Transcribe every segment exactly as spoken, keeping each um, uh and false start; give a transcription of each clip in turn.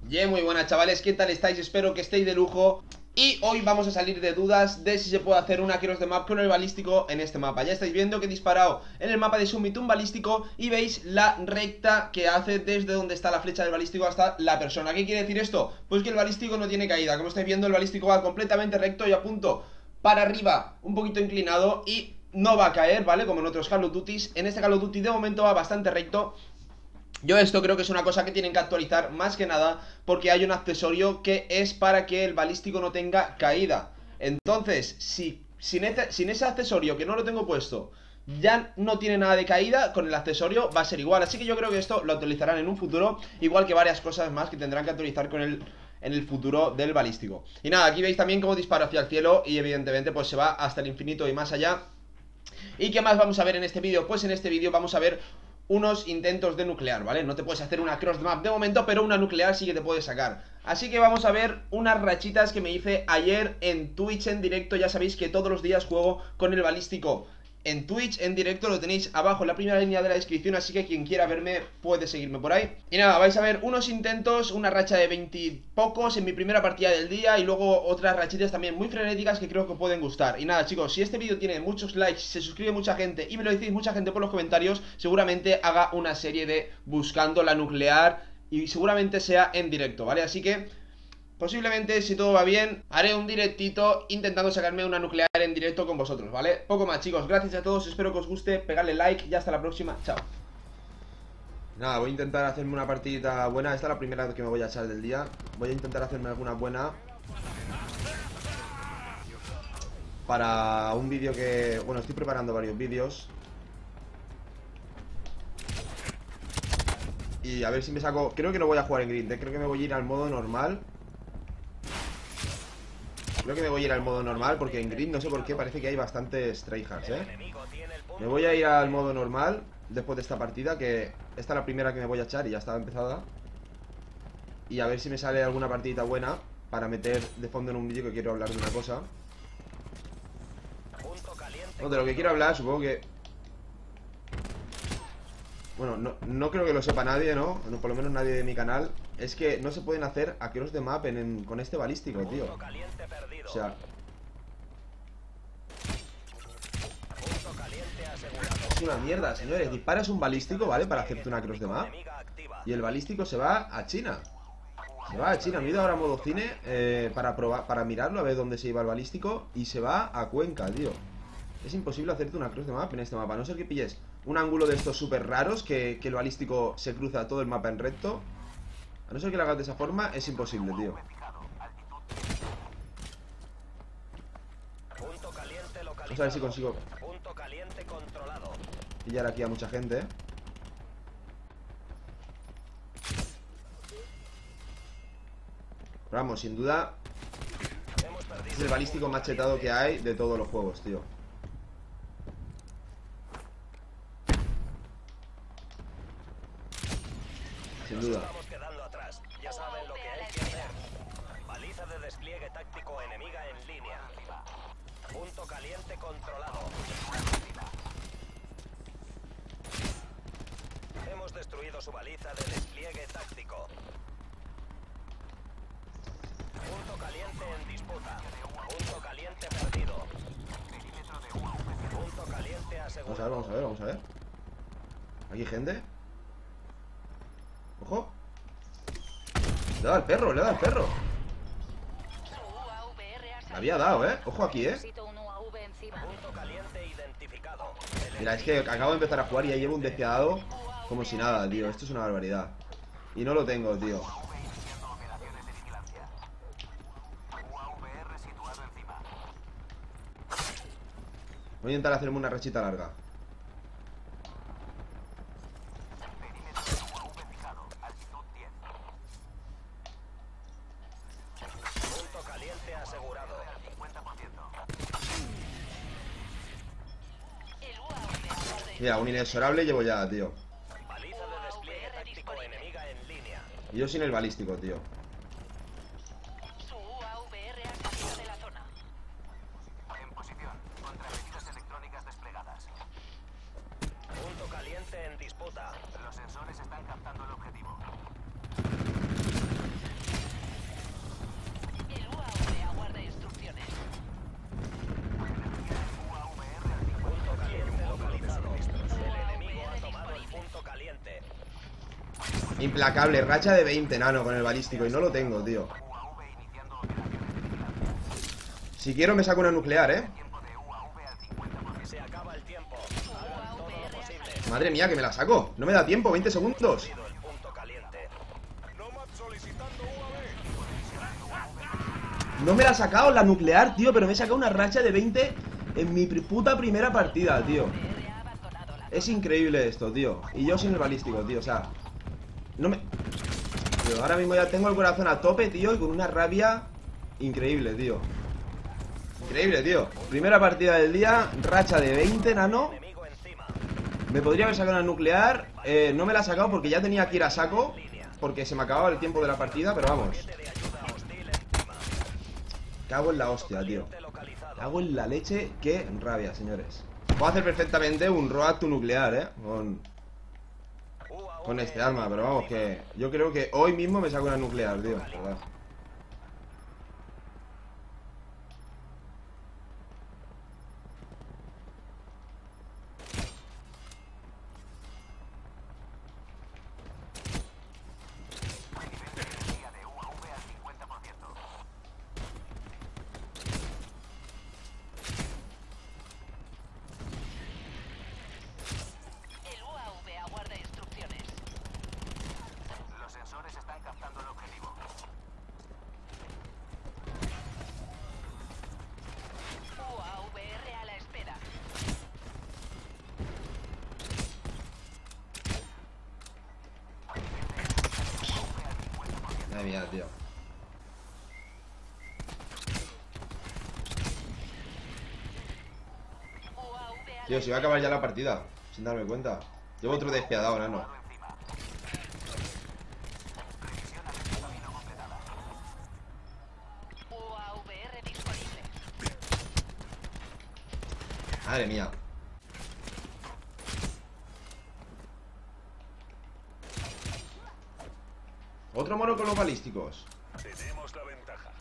Yeah, muy buenas chavales, ¿qué tal estáis? Espero que estéis de lujo. Y hoy vamos a salir de dudas de si se puede hacer una cross de map con el balístico en este mapa. Ya estáis viendo que he disparado en el mapa de Summit un balístico y veis la recta que hace desde donde está la flecha del balístico hasta la persona. ¿Qué quiere decir esto? Pues que el balístico no tiene caída. Como estáis viendo, el balístico va completamente recto y a punto para arriba, un poquito inclinado, y no va a caer, ¿vale? Como en otros Call of Duty. En este Call of Duty de momento va bastante recto. Yo esto creo que es una cosa que tienen que actualizar más que nada porque hay un accesorio que es para que el balístico no tenga caída. Entonces, si sin, este, sin ese accesorio que no lo tengo puesto ya no tiene nada de caída, con el accesorio va a ser igual. Así que yo creo que esto lo actualizarán en un futuro, igual que varias cosas más que tendrán que actualizar con el... en el futuro del balístico. Y nada, aquí veis también cómo dispara hacia el cielo y evidentemente pues se va hasta el infinito y más allá. ¿Y qué más vamos a ver en este vídeo? Pues en este vídeo vamos a ver unos intentos de nuclear, ¿vale? No te puedes hacer una cross map de momento, pero una nuclear sí que te puedes sacar. Así que vamos a ver unas rachitas que me hice ayer en Twitch en directo. Ya sabéis que todos los días juego con el balístico en Twitch en directo, lo tenéis abajo en la primera línea de la descripción, así que quien quiera verme puede seguirme por ahí. Y nada, vais a ver unos intentos, una racha de veinte pocos en mi primera partida del día y luego otras rachitas también muy frenéticas que creo que pueden gustar. Y nada chicos, si este vídeo tiene muchos likes, se suscribe mucha gente y me lo decís mucha gente por los comentarios, seguramente haga una serie de buscando la nuclear y seguramente sea en directo, ¿vale? Así que... posiblemente, si todo va bien, haré un directito intentando sacarme una nuclear en directo con vosotros, ¿vale? Poco más, chicos. Gracias a todos, espero que os guste. Pegadle like y hasta la próxima. Chao. Nada, voy a intentar hacerme una partidita buena. Esta es la primera que me voy a echar del día. Voy a intentar hacerme alguna buena para un vídeo que... bueno, estoy preparando varios vídeos y a ver si me saco... creo que no voy a jugar en grid, ¿eh? Creo que me voy a ir al modo normal. Creo que me voy a ir al modo normal porque en grid no sé por qué parece que hay bastantes tryhards, ¿eh? Me voy a ir al modo normal después de esta partida, que esta es la primera que me voy a echar y ya estaba empezada. Y a ver si me sale alguna partidita buena para meter de fondo en un vídeo que quiero hablar de una cosa. No, de lo que quiero hablar, supongo que... bueno, no, no creo que lo sepa nadie, ¿no? No, por lo menos nadie de mi canal. Es que no se pueden hacer across de map en, en, con este balístico, tío. O sea... es una mierda, señores. Disparas un balístico, ¿vale? Para hacerte una cross de map y el balístico se va a China. Se va a China. Me he ido ahora a modo cine eh, para probar, para mirarlo, a ver dónde se iba el balístico. Y se va a Cuenca, tío. Es imposible hacerte una cross de map en este mapa. A no ser que pilles un ángulo de estos súper raros, que, que el balístico se cruza todo el mapa en recto. A no ser que lo hagas de esa forma, es imposible, tío. Vamos a ver si consigo pillar aquí a mucha gente. Pero vamos, sin duda es el balístico más chetado que hay de todos los juegos, tío. Sin duda. Ya saben lo que hay que hacer. Baliza de despliegue táctico enemiga en línea. Punto caliente controlado. Hemos destruido su baliza de despliegue táctico. Punto caliente en disputa. Punto caliente perdido. Punto caliente asegurado. Vamos a ver, vamos a ver, vamos a ver. ¿Aquí hay gente? ¡Ojo! Le ha dado al perro, le ha dado al perro. Le había dado, ¿eh? Ojo aquí, ¿eh? Mira, es que acabo de empezar a jugar y ya llevo un despiadado como si nada, tío. Esto es una barbaridad. Y no lo tengo, tío. Voy a intentar hacerme una rachita larga. Mira, un inexorable llevo ya, tío. Y yo sin el balístico, tío. Punto caliente en disputa. Los sensores están captando el objetivo. Implacable, racha de veinte, nano, con el balístico. Y no lo tengo, tío. Si quiero me saco una nuclear, eh. Madre mía, que me la saco. No me da tiempo, veinte segundos. No me la ha sacado la nuclear, tío. Pero me he sacado una racha de veinte en mi puta primera partida, tío. Es increíble esto, tío. Y yo sin el balístico, tío, o sea. No me... Tío, ahora mismo ya tengo el corazón a tope, tío. Y con una rabia increíble, tío. Increíble, tío. Primera partida del día, racha de veinte, nano. Me podría haber sacado una nuclear, eh, no me la he sacado porque ya tenía que ir a saco, porque se me acababa el tiempo de la partida. Pero vamos, cago en la hostia, tío. Cago en la leche. Qué rabia, señores. Puedo hacer perfectamente un road to nuclear, eh Con, con este arma. Pero vamos, que yo creo que hoy mismo me saco una nuclear, tío, ¿verdad? Madre mía, tío. Tío, si va a acabar ya la partida, sin darme cuenta. Llevo otro despiadado, nano. Madre mía. Otro mono con los balísticos. Tenemos la ventaja.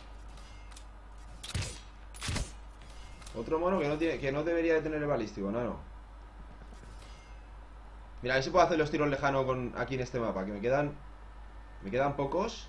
Otro mono que no tiene, que no debería de tener el balístico, no, no. Mira, a ver si puedo hacer los tiros lejanos con, aquí en este mapa. Que me quedan. Me quedan pocos.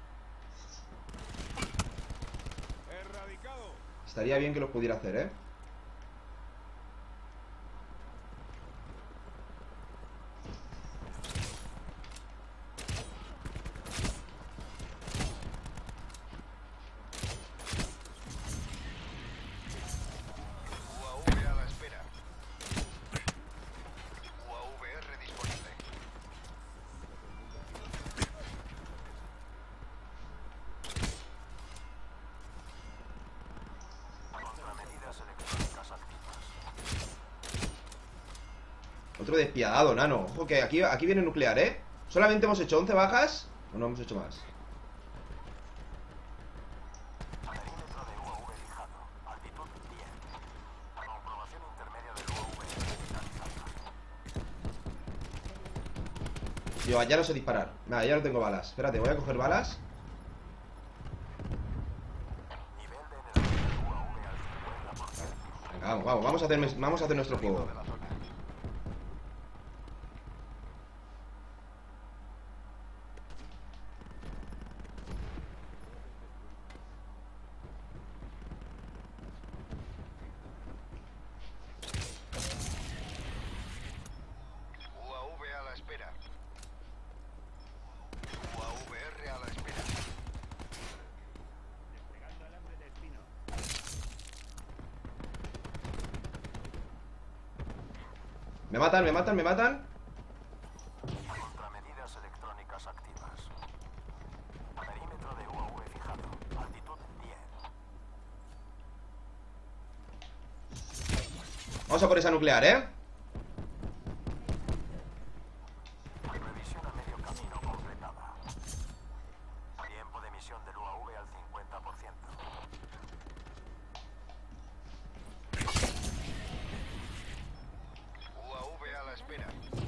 Estaría bien que los pudiera hacer, eh. Otro despiadado, nano. Ojo que aquí, aquí viene nuclear, ¿eh? Solamente hemos hecho once bajas. ¿O no hemos hecho más? Tío, ya no sé disparar. Nada, ya no tengo balas. Espérate, voy a coger balas. Venga, vamos, vamos, vamos a hacer, vamos a hacer nuestro juego. Me matan, me matan, me matan. Contramedidas electrónicas activas. Perímetro de U A V fijado. Altitud diez. Vamos a por esa nuclear, ¿eh? Revisión a medio camino completada. Tiempo de emisión del U A V al cincuenta por ciento. U A V a la espera.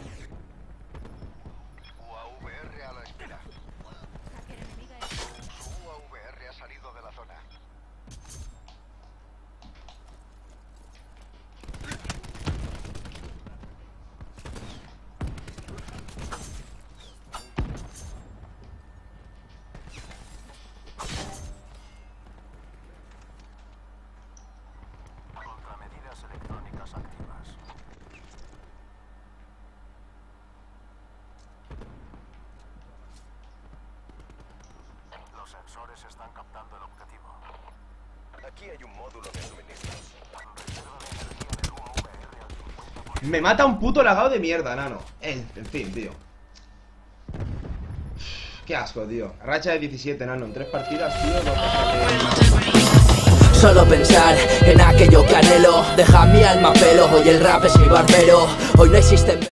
U A V R a la espera. Su U A V R ha salido de la zona. sensores están captando el objetivo. Aquí hay un módulo de suministros. Me mata un puto lagado de mierda, nano. En, en fin, tío. Qué asco, tío. Racha de diecisiete, nano. En tres partidas, tío. Dos Solo pensar en aquello que anhelo deja mi alma pelo. Hoy el rap es mi barbero. Hoy no existe...